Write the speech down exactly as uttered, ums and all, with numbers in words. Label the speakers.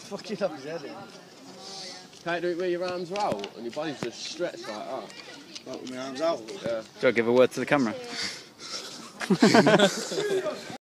Speaker 1: fucking up his head in.
Speaker 2: Can't do it where your arms are out and your body's just stretched like that.
Speaker 1: Like with my arms out?
Speaker 2: Yeah.
Speaker 3: Do I give a word to the camera?